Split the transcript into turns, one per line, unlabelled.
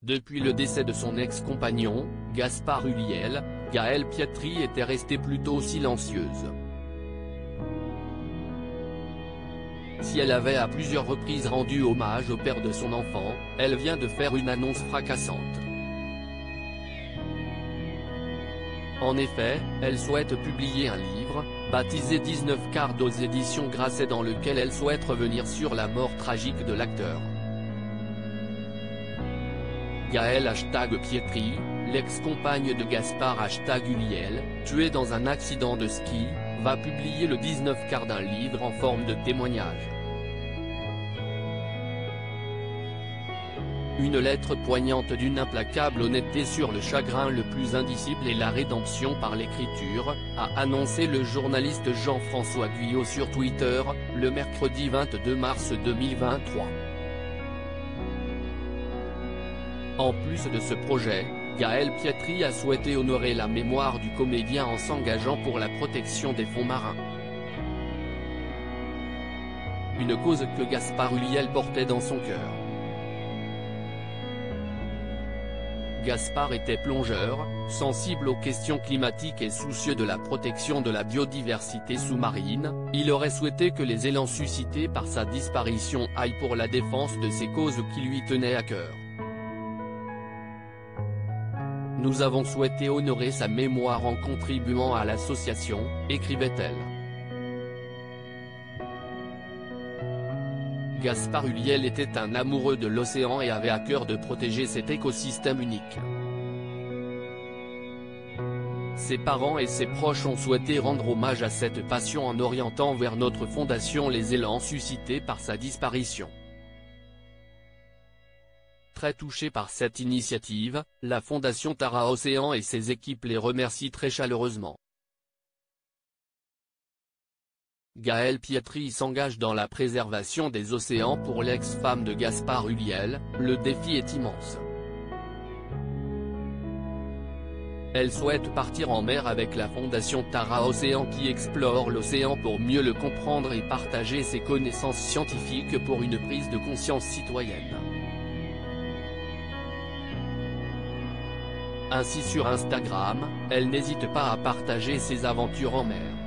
Depuis le décès de son ex-compagnon, Gaspard Ulliel, Gaëlle Pietri était restée plutôt silencieuse. Si elle avait à plusieurs reprises rendu hommage au père de son enfant, elle vient de faire une annonce fracassante. En effet, elle souhaite publier un livre, baptisé 19 cartes aux éditions Grasset, dans lequel elle souhaite revenir sur la mort tragique de l'acteur. Gaëlle #Pietri, l'ex-compagne de Gaspard #Ulliel, tuée dans un accident de ski, va publier le 19 cartes d'un livre en forme de témoignage. Une lettre poignante d'une implacable honnêteté sur le chagrin le plus indicible et la rédemption par l'écriture, a annoncé le journaliste Jean-François Guyot sur Twitter, le mercredi 22 mars 2023. En plus de ce projet, Gaëlle Pietri a souhaité honorer la mémoire du comédien en s'engageant pour la protection des fonds marins. Une cause que Gaspard Ulliel portait dans son cœur. Gaspard était plongeur, sensible aux questions climatiques et soucieux de la protection de la biodiversité sous-marine. Il aurait souhaité que les élans suscités par sa disparition aillent pour la défense de ces causes qui lui tenaient à cœur. Nous avons souhaité honorer sa mémoire en contribuant à l'association, écrivait-elle. Gaspard Ulliel était un amoureux de l'océan et avait à cœur de protéger cet écosystème unique. Ses parents et ses proches ont souhaité rendre hommage à cette passion en orientant vers notre fondation les élans suscités par sa disparition. Très touchée par cette initiative, la Fondation Tara Océan et ses équipes les remercient très chaleureusement. Gaëlle Pietri s'engage dans la préservation des océans pour l'ex-femme de Gaspard Ulliel. Le défi est immense. Elle souhaite partir en mer avec la Fondation Tara Océan qui explore l'océan pour mieux le comprendre et partager ses connaissances scientifiques pour une prise de conscience citoyenne. Ainsi sur Instagram, elle n'hésite pas à partager ses aventures en mer.